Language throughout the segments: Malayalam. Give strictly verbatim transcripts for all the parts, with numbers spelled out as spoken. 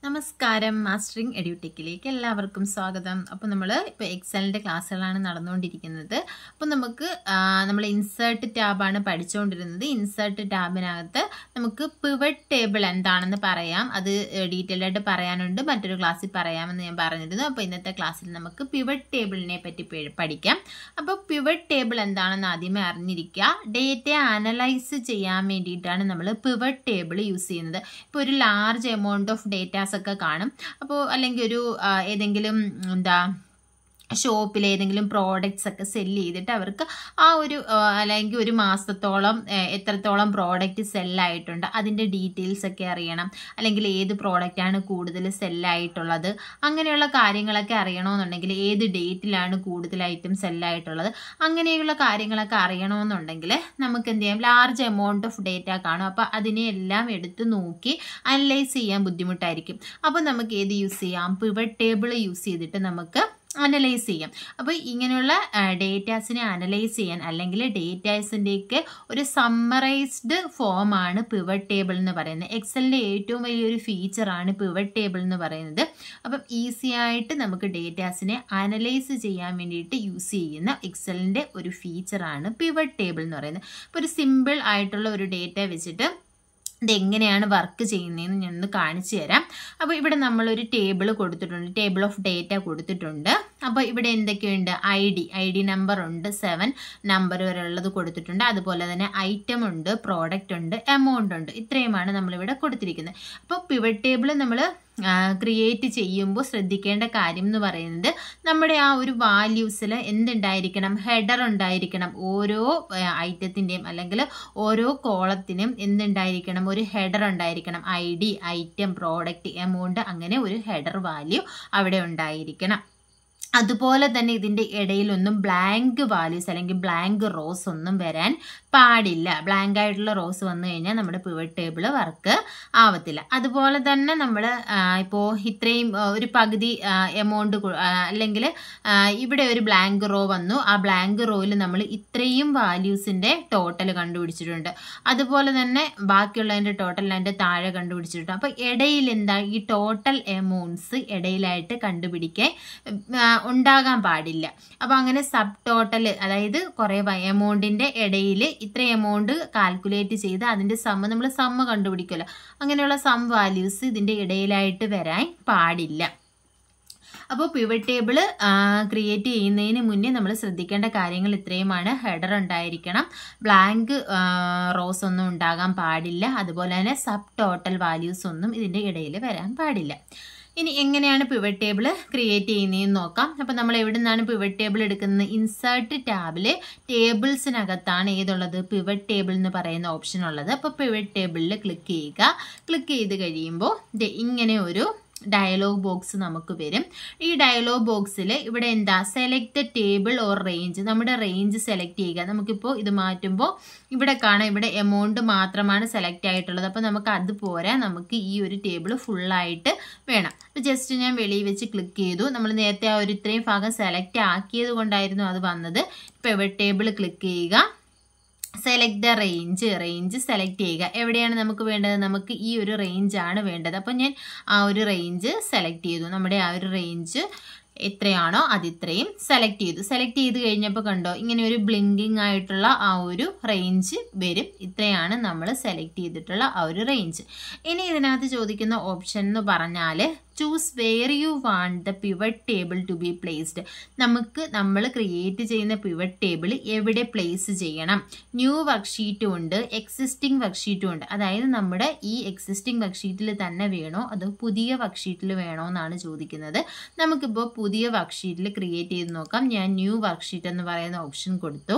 നമസ്കാരം, മാസ്റ്ററിംഗ് എഡ്യൂടെക്കിലേക്ക് എല്ലാവർക്കും സ്വാഗതം. അപ്പോൾ നമ്മൾ ഇപ്പോൾ എക്സലിൻ്റെ ക്ലാസ്സുകളാണ് നടന്നുകൊണ്ടിരിക്കുന്നത്. അപ്പോൾ നമുക്ക് നമ്മൾ ഇൻസേർട്ട് ടാബാണ് പഠിച്ചുകൊണ്ടിരുന്നത്. ഇൻസേർട്ട് ടാബിനകത്ത് നമുക്ക് പിവറ്റ് ടേബിൾ എന്താണെന്ന് പറയാം. അത് ഡീറ്റെയിൽ ആയിട്ട് പറയാനുണ്ട്, മറ്റൊരു ക്ലാസ്സിൽ പറയാമെന്ന് ഞാൻ പറഞ്ഞിരുന്നു. അപ്പോൾ ഇന്നത്തെ ക്ലാസ്സിൽ നമുക്ക് പിവറ്റ് ടേബിളിനെ പറ്റി പഠിക്കാം. അപ്പോൾ പിവറ്റ് ടേബിൾ എന്താണെന്ന് ആദ്യമേ അറിഞ്ഞിരിക്കുക. ഡേറ്റയെ അനലൈസ് ചെയ്യാൻ വേണ്ടിയിട്ടാണ് നമ്മൾ പിവറ്റ് ടേബിൾ യൂസ് ചെയ്യുന്നത്. ഇപ്പോൾ ഒരു ലാർജ് എമൗണ്ട് ഓഫ് ഡേറ്റാസ് ഒക്കെ കാണും. അപ്പോൾ അല്ലെങ്കിൽ ഒരു ഏതെങ്കിലും എന്താ ഷോപ്പിൽ ഏതെങ്കിലും പ്രോഡക്റ്റ്സ് ഒക്കെ സെല്ല് ചെയ്തിട്ട് അവർക്ക് ആ ഒരു അല്ലെങ്കിൽ ഒരു മാസത്തോളം എത്രത്തോളം പ്രോഡക്റ്റ് സെല്ലായിട്ടുണ്ട് അതിൻ്റെ ഡീറ്റെയിൽസ് ഒക്കെ അറിയണം. അല്ലെങ്കിൽ ഏത് പ്രോഡക്റ്റാണ് കൂടുതൽ സെല്ലായിട്ടുള്ളത്, അങ്ങനെയുള്ള കാര്യങ്ങളൊക്കെ അറിയണമെന്നുണ്ടെങ്കിൽ ഏത് ഡേറ്റിലാണ് കൂടുതലായിട്ടും സെല്ലായിട്ടുള്ളത്, അങ്ങനെയുള്ള കാര്യങ്ങളൊക്കെ അറിയണമെന്നുണ്ടെങ്കിൽ നമുക്ക് എന്ത് ചെയ്യാം, ലാർജ് എമൗണ്ട് ഓഫ് ഡേറ്റ കാണും. അപ്പോൾ അതിനെയെല്ലാം എടുത്ത് നോക്കി അനലൈസ് ചെയ്യാൻ ബുദ്ധിമുട്ടായിരിക്കും. അപ്പോൾ നമുക്ക് ഏത് യൂസ് ചെയ്യാം, പിവറ്റ് ടേബിൾ യൂസ് ചെയ്തിട്ട് നമുക്ക് അനലൈസ് ചെയ്യാം. അപ്പോൾ ഇങ്ങനെയുള്ള ഡേറ്റാസിനെ അനലൈസ് ചെയ്യാൻ അല്ലെങ്കിൽ ഡേറ്റാസിൻ്റെയൊക്കെ ഒരു സമ്മറൈസ്ഡ് ഫോമാണ് പിവറ്റ് ടേബിൾ എന്ന് പറയുന്നത്. എക്സലിൻ്റെ ഏറ്റവും വലിയൊരു ഫീച്ചറാണ് പിവറ്റ് ടേബിൾ എന്ന് പറയുന്നത്. അപ്പം ഈസി ആയിട്ട് നമുക്ക് ഡേറ്റാസിനെ അനലൈസ് ചെയ്യാൻ വേണ്ടിയിട്ട് യൂസ് ചെയ്യുന്ന എക്സലിൻ്റെ ഒരു ഫീച്ചറാണ് പിവറ്റ് ടേബിൾ എന്ന് പറയുന്നത്. അപ്പോൾ ഒരു സിമ്പിൾ ആയിട്ടുള്ള ഒരു ഡേറ്റ വെച്ചിട്ട് ഇതെങ്ങനെയാണ് വർക്ക് ചെയ്യുന്നതെന്ന് ഞാനൊന്ന് കാണിച്ചു തരാം. അപ്പോൾ ഇവിടെ നമ്മളൊരു ടേബിൾ കൊടുത്തിട്ടുണ്ട്, ടേബിൾ ഓഫ് ഡേറ്റ കൊടുത്തിട്ടുണ്ട്. അപ്പോൾ ഇവിടെ എന്തൊക്കെയുണ്ട്, I D I D number ഉണ്ട്, സെവൻ നമ്പർ വരെ ഉള്ളത് കൊടുത്തിട്ടുണ്ട്. അതുപോലെ തന്നെ ഐറ്റം ഉണ്ട്, പ്രോഡക്റ്റ് ഉണ്ട്, എമൗണ്ട് ഉണ്ട്. ഇത്രയുമാണ് നമ്മളിവിടെ കൊടുത്തിരിക്കുന്നത്. അപ്പോൾ പിവറ്റ് ടേബിൾ നമ്മൾ ക്രിയേറ്റ് ചെയ്യുമ്പോൾ ശ്രദ്ധിക്കേണ്ട കാര്യം എന്ന് പറയുന്നത് നമ്മുടെ ആ ഒരു വാല്യൂസിൽ എന്തുണ്ടായിരിക്കണം, ഹെഡർ ഉണ്ടായിരിക്കണം. ഓരോ ഐറ്റത്തിൻ്റെയും അല്ലെങ്കിൽ ഓരോ കോളത്തിനും എന്തുണ്ടായിരിക്കണം, ഒരു ഹെഡർ ഉണ്ടായിരിക്കണം. I D, item, product, amount, അങ്ങനെ ഒരു ഹെഡർ വാല്യൂ അവിടെ ഉണ്ടായിരിക്കണം. അതുപോലെ തന്നെ ഇതിൻ്റെ ഇടയിലൊന്നും ബ്ലാങ്ക് വാല്യൂസ് അല്ലെങ്കിൽ ബ്ലാങ്ക് റോസ് ഒന്നും വരാൻ പാടില്ല. ബ്ലാങ്ക് ആയിട്ടുള്ള റോസ് വന്നു കഴിഞ്ഞാൽ നമ്മുടെ പിവറ്റ് ടേബിൾ വർക്ക് ആവത്തില്ല. അതുപോലെ തന്നെ നമ്മൾ ഇപ്പോൾ ഇത്രയും ഒരു പകുതി എമൗണ്ട് അല്ലെങ്കിൽ ഇവിടെ ഒരു ബ്ലാങ്ക് റോ വന്നു, ആ ബ്ലാങ്ക് റോയിൽ നമ്മൾ ഇത്രയും വാല്യൂസിൻ്റെ ടോട്ടൽ കണ്ടുപിടിച്ചിട്ടുണ്ട്. അതുപോലെ തന്നെ ബാക്കിയുള്ളതിൻ്റെ ടോട്ടൽ അതിൻ്റെ താഴെ കണ്ടുപിടിച്ചിട്ടുണ്ട്. അപ്പോൾ ഇടയിൽ എന്താ, ഈ ടോട്ടൽ എമൗണ്ട്സ് ഇടയിലായിട്ട് കണ്ടുപിടിക്കാൻ ഉണ്ടാകാൻ പാടില്ല. അപ്പോൾ അങ്ങനെ സബ് ടോട്ടൽ, അതായത് കുറേ എമൗണ്ടിൻ്റെ ഇടയിൽ ഇത്ര എമൗണ്ട് കാൽക്കുലേറ്റ് ചെയ്ത് അതിൻ്റെ സമ്മ് നമ്മൾ സമ്മ് കണ്ടുപിടിക്കുമല്ലോ, അങ്ങനെയുള്ള സം വാല്യൂസ് ഇതിൻ്റെ ഇടയിലായിട്ട് വരാൻ പാടില്ല. അപ്പോൾ പിവറ്റ് ടേബിൾ ക്രിയേറ്റ് ചെയ്യുന്നതിന് മുന്നേ നമ്മൾ ശ്രദ്ധിക്കേണ്ട കാര്യങ്ങൾ ഇത്രയുമാണ്. ഹെഡർ ഉണ്ടായിരിക്കണം, ബ്ലാങ്ക് റോസ് ഒന്നും ഉണ്ടാകാൻ പാടില്ല, അതുപോലെ തന്നെ സബ് ടോട്ടൽ വാല്യൂസ് ഒന്നും ഇതിൻ്റെ ഇടയിൽ വരാൻ പാടില്ല. ഇനി എങ്ങനെയാണ് പിവറ്റ് ടേബിൾ ക്രിയേറ്റ് ചെയ്യുന്നതെന്ന് നോക്കാം. അപ്പോൾ നമ്മൾ എവിടെ നിന്നാണ് പിവറ്റ് ടേബിൾ എടുക്കുന്നത്, ഇൻസേർട്ട് ടാബിൽ ടേബിൾസിനകത്താണ് ഏതുള്ളത്, പിവറ്റ് ടേബിൾ എന്ന് പറയുന്ന ഓപ്ഷൻ ഉള്ളത്. അപ്പോൾ പിവറ്റ് ടേബിളിൽ ക്ലിക്ക് ചെയ്യുക. ക്ലിക്ക് ചെയ്ത് കഴിയുമ്പോൾ ഇങ്ങനെ ഒരു ഡയലോഗ് ബോക്സ് നമുക്ക് വരും. ഈ ഡയലോഗ് ബോക്സിൽ ഇവിടെ എന്താ, സെലക്ട് ടേബിൾ ഓർ റേഞ്ച്, നമ്മുടെ റേഞ്ച് സെലക്ട് ചെയ്യുക. നമുക്കിപ്പോൾ ഇത് മാറ്റുമ്പോൾ ഇവിടെ കാണാം, ഇവിടെ എമൗണ്ട് മാത്രമാണ് സെലക്ട് ആയിട്ടുള്ളത്. അപ്പോൾ നമുക്ക് അത് പോരാ, നമുക്ക് ഈ ഒരു ടേബിൾ ഫുള്ളായിട്ട് വേണം. അപ്പോൾ ജസ്റ്റ് ഞാൻ വെളിയിൽ വെച്ച് ക്ലിക്ക് ചെയ്തു. നമ്മൾ നേരത്തെ ആ ഒരു ഇത്രയും ഭാഗം സെലക്ട് ആക്കിയത് കൊണ്ടായിരുന്നു അത് വന്നത്. പിവറ്റ് ടേബിൾ ക്ലിക്ക് ചെയ്യുക, select the range, range select ചെയ്യുക. എവിടെയാണ് നമുക്ക് വേണ്ടത്, നമുക്ക് ഈ ഒരു റേഞ്ചാണ് വേണ്ടത്. അപ്പോൾ ഞാൻ ആ ഒരു റേഞ്ച് സെലക്ട് ചെയ്തു. നമ്മുടെ ആ ഒരു റേഞ്ച് എത്രയാണോ അത് ഇത്രയും സെലക്ട് ചെയ്തു. സെലക്ട് ചെയ്ത് കഴിഞ്ഞപ്പോൾ കണ്ടോ, ഇങ്ങനെ ഒരു ബ്ലിങ്കിങ് ആയിട്ടുള്ള ആ ഒരു റേഞ്ച് വരും. ഇത്രയാണ് നമ്മൾ സെലക്ട് ചെയ്തിട്ടുള്ള ആ ഒരു റേഞ്ച്. ഇനി ഇതിനകത്ത് ചോദിക്കുന്ന ഓപ്ഷൻ എന്ന് പറഞ്ഞാൽ choose where you want the pivot table to be placed. നമുക്ക് നമ്മൾ ക്രിയേറ്റ് ചെയ്യുന്ന പിവറ്റ് ടേബിൾ എവിടെ പ്ലേസ് ചെയ്യണം. ന്യൂ വർക്ക്ഷീറ്റും ഉണ്ട്, എക്സിസ്റ്റിംഗ് വർക്ക്ഷീറ്റും ഉണ്ട്. അതായത് നമ്മുടെ ഈ എക്സിസ്റ്റിംഗ് വർക്ക്ഷീറ്റിൽ തന്നെ വേണോ അതോ പുതിയ വർക്ക്ഷീറ്റിൽ വേണോ എന്നാണ് ചോദിക്കുന്നത്. നമുക്കിപ്പോൾ പുതിയ വർക്ക്ഷീറ്റിൽ ക്രിയേറ്റ് ചെയ്ത് നോക്കാം. ഞാൻ ന്യൂ വർക്ക്ഷീറ്റ് എന്ന് പറയുന്ന ഓപ്ഷൻ കൊടുത്തു.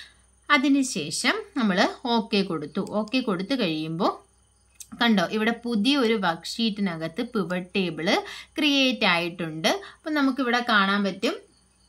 അതിനുശേഷം നമ്മൾ ഓക്കെ കൊടുത്തു. ഓക്കെ കൊടുത്തു കഴിയുമ്പോൾ കണ്ടോ, ഇവിടെ പുതിയ ഒരു വർക്ക്ഷീറ്റിനകത്ത് പിവറ്റ് ടേബിൾ ക്രിയേറ്റ് ആയിട്ടുണ്ട്. അപ്പം നമുക്കിവിടെ കാണാൻ പറ്റും,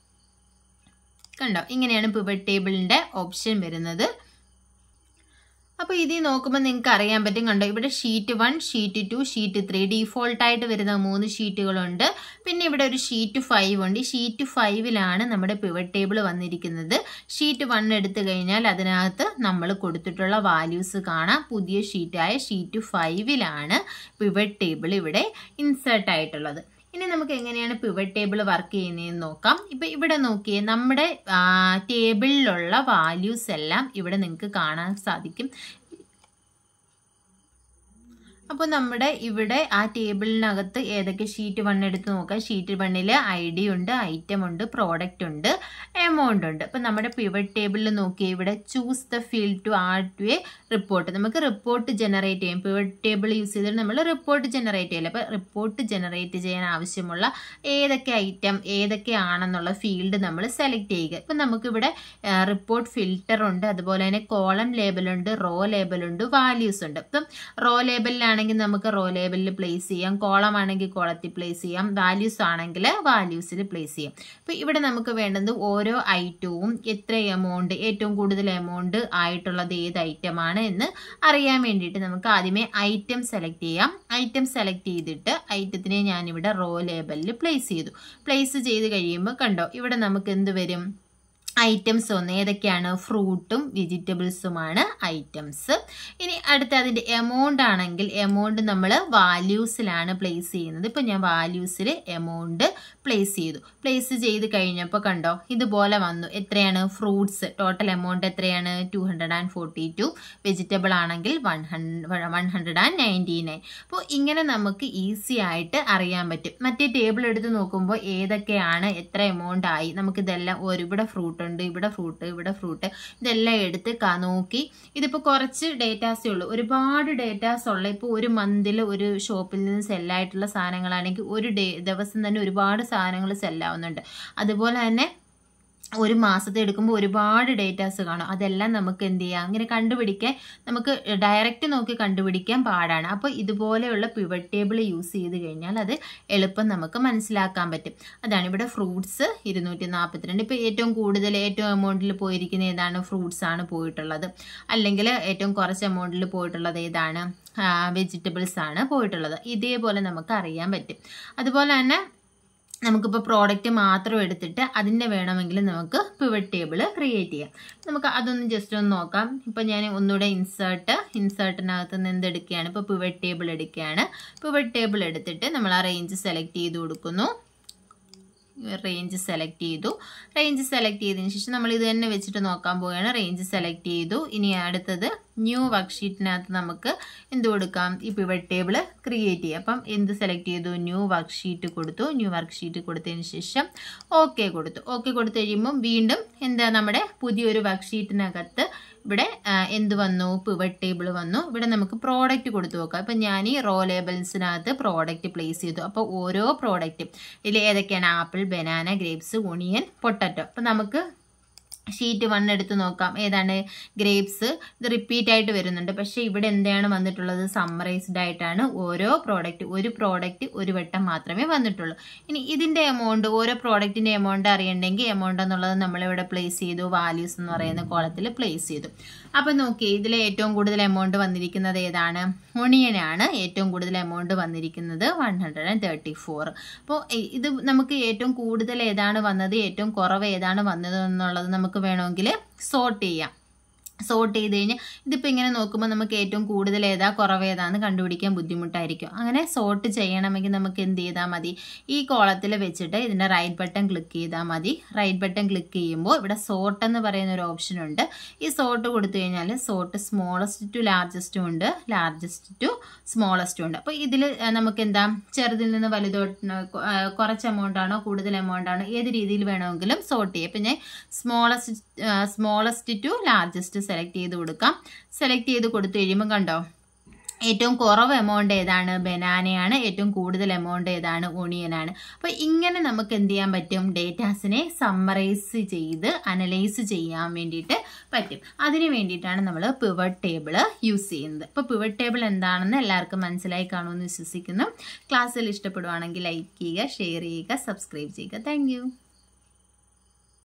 കണ്ടോ, ഇങ്ങനെയാണ് പിവറ്റ് ടേബിളിൻ്റെ ഓപ്ഷൻ വരുന്നത്. അപ്പോൾ ഇതിൽ നോക്കുമ്പോൾ നിങ്ങൾക്ക് അറിയാൻ പറ്റും, കണ്ടോ ഇവിടെ sheet one, sheet two, sheet three ഡീഫോൾട്ടായിട്ട് വരുന്ന മൂന്ന് ഷീറ്റുകളുണ്ട്. പിന്നെ ഇവിടെ ഒരു ഷീറ്റ് ഫൈവ് ഉണ്ട്. ഈ ഷീറ്റ് ഫൈവിലാണ് നമ്മുടെ പിവറ്റ് ടേബിൾ വന്നിരിക്കുന്നത്. ഷീറ്റ് വൺ എടുത്തു കഴിഞ്ഞാൽ അതിനകത്ത് നമ്മൾ കൊടുത്തിട്ടുള്ള വാല്യൂസ് കാണാം. പുതിയ ഷീറ്റായ ഷീറ്റ് ഫൈവിലാണ് പിവറ്റ് ടേബിൾ ഇവിടെ ഇൻസേർട്ട് ആയിട്ടുള്ളത്. ഇനി നമുക്ക് എങ്ങനെയാണ് പിവറ്റ് ടേബിൾ വർക്ക് ചെയ്യുന്നതെന്ന് നോക്കാം. ഇപ്പം ഇവിടെ നോക്കിയേ, നമ്മുടെ ടേബിളിലുള്ള വാല്യൂസ് എല്ലാം ഇവിടെ നിങ്ങൾക്ക് കാണാൻ സാധിക്കും. അപ്പോൾ നമ്മുടെ ഇവിടെ ആ ടേബിളിനകത്ത് ഏതൊക്കെ ഷീറ്റ് വൺ എടുത്ത് നോക്കാം. ഷീറ്റ് വണ്ണിൽ ഐ ഡി ഉണ്ട്, ഐറ്റം ഉണ്ട്, പ്രോഡക്റ്റ് ഉണ്ട്, എമൗണ്ട് ഉണ്ട്. അപ്പോൾ നമ്മുടെ പിവറ്റ് ടേബിളിൽ നോക്കിയാൽ ഇവിടെ choose the field to add to a report. നമുക്ക് റിപ്പോർട്ട് ജനറേറ്റ് ചെയ്യും. പിവറ്റ് ടേബിൾ യൂസ് ചെയ്തിട്ട് നമ്മൾ റിപ്പോർട്ട് ജനറേറ്റ് ചെയ്യില്ല. അപ്പോൾ റിപ്പോർട്ട് ജനറേറ്റ് ചെയ്യാൻ ആവശ്യമുള്ള ഏതൊക്കെ ഐറ്റം ഏതൊക്കെയാണെന്നുള്ള ഫീൽഡ് നമ്മൾ സെലക്ട് ചെയ്യുക. ഇപ്പം നമുക്കിവിടെ റിപ്പോർട്ട് ഫിൽറ്റർ ഉണ്ട്, അതുപോലെ തന്നെ കോളം ലേബലുണ്ട്, റോ ലേബലുണ്ട്, വാല്യൂസ് ഉണ്ട്. ഇപ്പം റോ ലേബലിലാണെങ്കിൽ നമുക്ക് റോ ലേബലിൽ പ്ലേസ് ചെയ്യാം, കോളം ആണെങ്കിൽ കോളത്തിൽ പ്ലേസ് ചെയ്യാം, വാല്യൂസ് ആണെങ്കിൽ വാല്യൂസിൽ പ്ലേസ് ചെയ്യാം. അപ്പോൾ ഇവിടെ നമുക്ക് വേണ്ടത് ഓരോ ഐറ്റവും എത്ര എമൗണ്ട്, ഏറ്റവും കൂടുതൽ എമൗണ്ട് ആയിട്ടുള്ളത് ഏത് ഐറ്റമാണ് എന്ന് അറിയാൻ വേണ്ടിയിട്ട് നമുക്ക് ആദ്യമേ ഐറ്റം സെലക്ട് ചെയ്യാം. ഐറ്റം സെലക്ട് ചെയ്തിട്ട് ഐറ്റത്തിനെ ഞാനിവിടെ റോ ലേബലിൽ പ്ലേസ് ചെയ്തു. പ്ലേസ് ചെയ്ത് കഴിയുമ്പോൾ കണ്ടോ ഇവിടെ നമുക്ക് എന്ത് വരും, ഐറ്റംസ് ഒന്ന് ഏതൊക്കെയാണ്, ഫ്രൂട്ടും വെജിറ്റബിൾസുമാണ് ഐറ്റംസ്. ഇനി അടുത്ത അതിൻ്റെ എമൗണ്ട് ആണെങ്കിൽ എമൗണ്ട് നമ്മൾ വാല്യൂസിലാണ് പ്ലേസ് ചെയ്യുന്നത്. ഇപ്പം ഞാൻ വാല്യൂസിൽ എമൗണ്ട് പ്ലേസ് ചെയ്തു. പ്ലേസ് ചെയ്ത് കഴിഞ്ഞപ്പോൾ കണ്ടോ ഇതുപോലെ വന്നു. എത്രയാണ് ഫ്രൂട്ട്സ്, ടോട്ടൽ എമൗണ്ട് എത്രയാണ് two hundred and forty two, vegetable ആണെങ്കിൽ one hundred one hundred and ninety nine. അപ്പോൾ ഇങ്ങനെ നമുക്ക് ഈസി ആയിട്ട് അറിയാൻ പറ്റും. മറ്റേ ടേബിൾ എടുത്ത് നോക്കുമ്പോൾ ഏതൊക്കെയാണ് എത്ര എമൗണ്ട് ആയി, നമുക്കിതെല്ലാം ഒരു ഇവിടെ ഫ്രൂട്ട് ഉണ്ട്, ഇവിടെ ഫ്രൂട്ട്, ഇവിടെ ഫ്രൂട്ട്, ഇതെല്ലാം എടുത്ത് നോക്കി. ഇതിപ്പോൾ കുറച്ച് ഡേറ്റാസേ ഉള്ളൂ, ഒരുപാട് ഡേറ്റാസ് ഉള്ള. ഇപ്പോൾ ഒരു മന്തിൽ ഒരു ഷോപ്പിൽ നിന്ന് സെല്ലായിട്ടുള്ള സാധനങ്ങളാണെങ്കിൽ ഒരു ഡേ ദിവസം തന്നെ ഒരുപാട് സാധനങ്ങൾ സെല്ലാവുന്നുണ്ട്. അതുപോലെ തന്നെ ഒരു മാസത്തെ എടുക്കുമ്പോൾ ഒരുപാട് ഡേറ്റാസ് കാണും. അതെല്ലാം നമുക്ക് എന്ത് ചെയ്യാം, അങ്ങനെ കണ്ടുപിടിക്കാൻ നമുക്ക് ഡയറക്റ്റ് നോക്കി കണ്ടുപിടിക്കാൻ പാടാണ്. അപ്പോൾ ഇതുപോലെയുള്ള പിവറ്റ് ടേബിൾ യൂസ് ചെയ്ത് കഴിഞ്ഞാൽ അത് എളുപ്പം നമുക്ക് മനസ്സിലാക്കാൻ പറ്റും. അതാണ് ഇവിടെ ഫ്രൂട്ട്സ് ഇരുന്നൂറ്റി നാൽപ്പത്തിരണ്ട്. ഇപ്പോൾ ഏറ്റവും കൂടുതൽ ഏറ്റവും എമൗണ്ടിൽ പോയിരിക്കുന്ന ഏതാണ്, ഫ്രൂട്ട്സ് ആണ് പോയിട്ടുള്ളത്. അല്ലെങ്കിൽ ഏറ്റവും കുറച്ച് എമൗണ്ടിൽ പോയിട്ടുള്ളത് ഏതാണ്, വെജിറ്റബിൾസ് ആണ് പോയിട്ടുള്ളത്. ഇതേപോലെ നമുക്ക് അറിയാൻ പറ്റും. അതുപോലെ തന്നെ നമുക്കിപ്പോൾ പ്രോഡക്റ്റ് മാത്രം എടുത്തിട്ട് അതിൻ്റെ വേണമെങ്കിൽ നമുക്ക് പിവറ്റ് ടേബിൾ ക്രിയേറ്റ് ചെയ്യാം. നമുക്ക് അതൊന്ന് ജസ്റ്റ് ഒന്ന് നോക്കാം. ഇപ്പം ഞാൻ ഒന്നുകൂടെ ഇൻസേർട്ട് ഇൻസേർട്ടിനകത്ത് നിന്ന് എന്തെടുക്കുകയാണ്, ഇപ്പോൾ പിവറ്റ് ടേബിൾ എടുക്കുകയാണ്. പിവറ്റ് ടേബിൾ എടുത്തിട്ട് നമ്മൾ ആ റേഞ്ച് സെലക്ട് ചെയ്ത് കൊടുക്കുന്നു. റേഞ്ച് സെലക്ട് ചെയ്തു. റേഞ്ച് സെലക്ട് ചെയ്തതിന് ശേഷം നമ്മൾ ഇത് തന്നെ വെച്ചിട്ട് നോക്കാൻ പോവുകയാണ്. റേഞ്ച് സെലക്ട് ചെയ്തു. ഇനി അടുത്തത് ന്യൂ വർക്ക്ഷീറ്റിനകത്ത് നമുക്ക് എന്ത് കൊടുക്കാം, ഈ പിവറ്റ് ടേബിൾ ക്രിയേറ്റ് ചെയ്യാം. അപ്പം എന്ത് സെലക്ട് ചെയ്തു, ന്യൂ വർക്ക്ഷീറ്റ് കൊടുത്തു. ന്യൂ വർക്ക്ഷീറ്റ് കൊടുത്തതിന് ശേഷം ഓക്കെ കൊടുത്തു. ഓക്കെ കൊടുത്തു കഴിയുമ്പം വീണ്ടും എന്താ നമ്മുടെ പുതിയൊരു വർക്ക്ഷീറ്റിനകത്ത് ഇവിടെ എന്ത് വന്നു, പിവറ്റ് ടേബിൾ വന്നു. ഇവിടെ നമുക്ക് പ്രോഡക്റ്റ് കൊടുത്തു നോക്കാം. അപ്പം ഞാൻ ഈ റോ ലേബൽസിനകത്ത് പ്രോഡക്റ്റ് പ്ലേസ് ചെയ്തു. അപ്പോൾ ഓരോ പ്രോഡക്റ്റും ഇതിൽ ഏതൊക്കെയാണ്, apple, banana, grapes, onion, potato. അപ്പം നമുക്ക് ഷീറ്റ് വൺ എടുത്ത് നോക്കാം. ഏതാണ്, ഗ്രേപ്സ്. ഇത് റിപ്പീറ്റ് ആയിട്ട് വരുന്നുണ്ട്. പക്ഷെ ഇവിടെ എന്താണ് വന്നിട്ടുള്ളത്, സമ്മറൈസ്ഡ് ആയിട്ടാണ് ഓരോ പ്രോഡക്റ്റ്, ഒരു പ്രോഡക്റ്റ് ഒരു വട്ടം മാത്രമേ വന്നിട്ടുള്ളൂ. ഇനി ഇതിൻ്റെ എമൗണ്ട്, ഓരോ പ്രോഡക്റ്റിൻ്റെ എമൗണ്ട് അറിയണമെങ്കിൽ എമൗണ്ട് എന്നുള്ളത് നമ്മളിവിടെ പ്ലേസ് ചെയ്തു, വാല്യൂസ് എന്ന് പറയുന്ന കോളത്തിൽ പ്ലേസ് ചെയ്തു. അപ്പം നോക്കി ഇതിൽ ഏറ്റവും കൂടുതൽ എമൗണ്ട് വന്നിരിക്കുന്നത് ഏതാണ്, ഒണിയനാണ് ഏറ്റവും കൂടുതൽ എമൗണ്ട് വന്നിരിക്കുന്നത് one hundred and thirty four. അപ്പോൾ ഇത് നമുക്ക് ഏറ്റവും കൂടുതൽ ഏതാണ് വന്നത്, ഏറ്റവും കുറവ് ഏതാണ് വന്നത് എന്നുള്ളത് നമുക്ക് വേണമെങ്കിൽ സോർട്ട് ചെയ്യാം. സോർട്ട് ചെയ്ത് കഴിഞ്ഞാൽ ഇതിപ്പോൾ ഇങ്ങനെ നോക്കുമ്പോൾ നമുക്ക് ഏറ്റവും കൂടുതൽ ഏതാ കുറവ് ഏതാന്ന് കണ്ടുപിടിക്കാൻ ബുദ്ധിമുട്ടായിരിക്കും. അങ്ങനെ സോർട്ട് ചെയ്യണമെങ്കിൽ നമുക്ക് എന്ത് ചെയ്താൽ മതി, ഈ കോളത്തിൽ വെച്ചിട്ട് ഇതിൻ്റെ റൈറ്റ് ബട്ടൺ ക്ലിക്ക് ചെയ്താൽ മതി. റൈറ്റ് ബട്ടൺ ക്ലിക്ക് ചെയ്യുമ്പോൾ ഇവിടെ സോർട്ട് എന്ന് പറയുന്ന ഒരു ഓപ്ഷൻ ഉണ്ട്. ഈ സോർട്ട് കൊടുത്തു കഴിഞ്ഞാൽ സോർട്ട് സ്മോളസ്റ്റ് ടു ലാർജസ്റ്റും ഉണ്ട്, ലാർജസ്റ്റ് ടു സ്മോളസ്റ്റും ഉണ്ട്. അപ്പോൾ ഇതിൽ നമുക്ക് എന്താ, ചെറുതിൽ നിന്ന് വലുതോട്ട് കുറച്ച് എമൗണ്ട് ആണോ കൂടുതൽ എമൗണ്ട് ആണോ ഏത് രീതിയിൽ വേണമെങ്കിലും സോർട്ട് ചെയ്യാം. അപ്പം ഞാൻ smallest smallest to largest select ചെയ്ത് കൊടുക്കാം. സെലക്ട് ചെയ്ത് കൊടുത്തു കഴിയുമ്പോൾ കണ്ടോ ഏറ്റവും കുറവ് എമൗണ്ട് ഏതാണ്, ബനാനയാണ്. ഏറ്റവും കൂടുതൽ എമൗണ്ട് ഏതാണ്, ഒണിയനാണ്. അപ്പോൾ ഇങ്ങനെ നമുക്ക് എന്ത് ചെയ്യാൻ പറ്റും, ഡേറ്റാസിനെ സമ്മറൈസ് ചെയ്ത് അനലൈസ് ചെയ്യാൻ വേണ്ടിയിട്ട് പറ്റും. അതിന് വേണ്ടിയിട്ടാണ് നമ്മൾ പിവറ്റ് ടേബിൾ യൂസ് ചെയ്യുന്നത്. അപ്പോൾ പിവറ്റ് ടേബിൾ എന്താണെന്ന് എല്ലാവർക്കും മനസ്സിലായി കാണുമെന്ന് വിശ്വസിക്കുന്നു. ക്ലാസ്സിൽ ഇഷ്ടപ്പെടുവാണെങ്കിൽ ലൈക്ക് ചെയ്യുക, ഷെയർ ചെയ്യുക, സബ്സ്ക്രൈബ് ചെയ്യുക. താങ്ക്